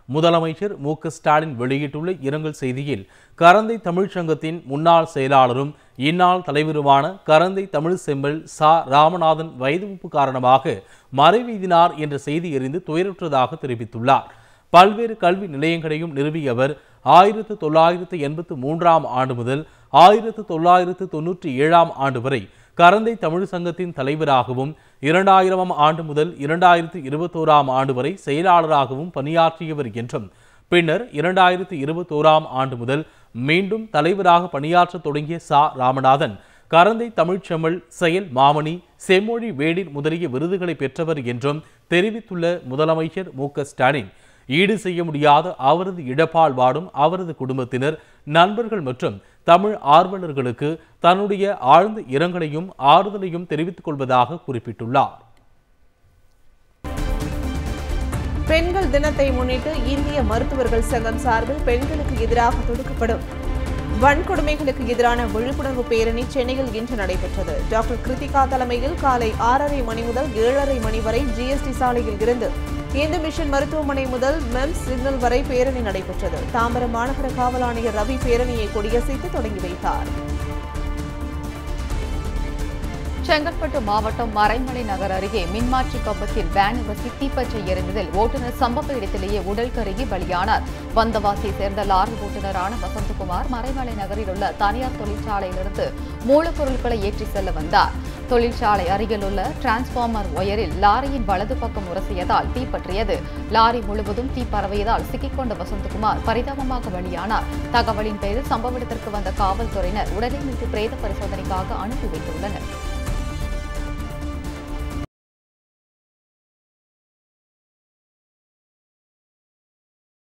முதலமைச்சர் மு.க.ஸ்டாலின் வெளியிட்டுள்ள இரங்கல் செய்தியில் கரந்தை தமிழ்ச் சங்கத்தின் முன்னாள் செயலாளரும் இந்நாள் தலைவருமான கரந்தை தமிழ் செம்மல் சா. ராமநாதன் வயதுமூப்பு காரணமாக மறைவெய்தினார் என்ற செய்தி அறிந்து துயருற்றதாக தெரிவித்துள்ளார். பல்வேறு கல்வி நிலையங்களையும் நிறுவியவர் 1983ஆம் ஆண்டு முதல் 1997ஆம் ஆண்டு வரை கரந்தை தமிழ் சங்கத்தின் தலைவராகவும் 2000ஆம் ஆண்டு முதல் 2021ஆம் ஆண்டு வரை செயலாளராகவும் பணியாற்றியவர் என்றும் பின்னர் 2021ஆம் ஆண்டு முதல் மீண்டும் தலைவராக பணியாற்ற தொடங்கிய சா. ராமநாதன் கரந்தை தமிழ்ச்செம்மல் செயல் மாமணி செம்மொழி வேடின் முதலிய விருதுகளை பெற்றவர் என்றும் தெரிவித்துள்ள முதலமைச்சர் மு.க.ஸ்டாலின் ஈடு செய்ய முடியாத அவரது இழப்பால் வாடும் அவரது குடும்பத்தினர், நண்பர்கள் மற்றும் தமிழ் ஆர்வலர்களுக்கு தன்னுடைய ஆழ்ந்த இரங்கலையும் ஆறுதலையும் தெரிவித்துக் கொள்வதாக குறிப்பிட்டுள்ளார். பெண்கள் தினத்தை முன்னிட்டு இந்திய மருத்துவர்கள் சங்கம் சார்பில் பெண்களுக்கு எதிராக தொடுக்கப்படும் வன்கொடுமைகளுக்கு எதிரான விழிப்புணர்வு பேரணி சென்னையில் இன்று நடைபெற்றது. டாக்டர் கிருத்திகா தலைமையில் காலை 6:30 மணி முதல் 7:30 மணி வரை ஜிஎஸ்டி சாலையில் இருந்து இந்து மிஷன் மருத்துவமனை முதல் மெம்ஸ் சிக்னல் வரை பேரணி நடைபெற்றது. தாம்பரம் மாநகர காவல் ஆணையர் ரவி பேரணியை கொடியசைத்து தொடங்கி வைத்தார். செங்கல்பட்டு மாவட்டம் மறைமலை நகர் அருகே மின்மாற்றி கம்பத்தில் வேன் உரசி தீப்பற்றி எரிந்ததில் ஓட்டுநர் சம்பவ இடத்திலேயே உடல் கருகி பலியானார். வந்தவாசியை சேர்ந்த லாரி ஓட்டுநரான வசந்தகுமார் மறைமலை நகரில் உள்ள தனியார் தொழிற்சாலையிலிருந்து மூலப்பொருட்களை ஏற்றி செல்ல வந்தார். தொழிற்சாலை அருகில் உள்ள டிரான்ஸ்பார்மர் ஒயரில் லாரியின் வலது பக்கம் உரசியதால் தீப்பற்றியது. லாரி முழுவதும் தீ பரவியதால் சிக்கிக்கொண்ட வசந்தகுமார் பரிதாபமாக பலியானார். தகவலின் பேரில் சம்பவ இடத்திற்கு வந்த காவல்துறையினர் உடலை மீட்டு பிரேத பரிசோதனைக்காக அனுப்பி வைத்துள்ளனர்.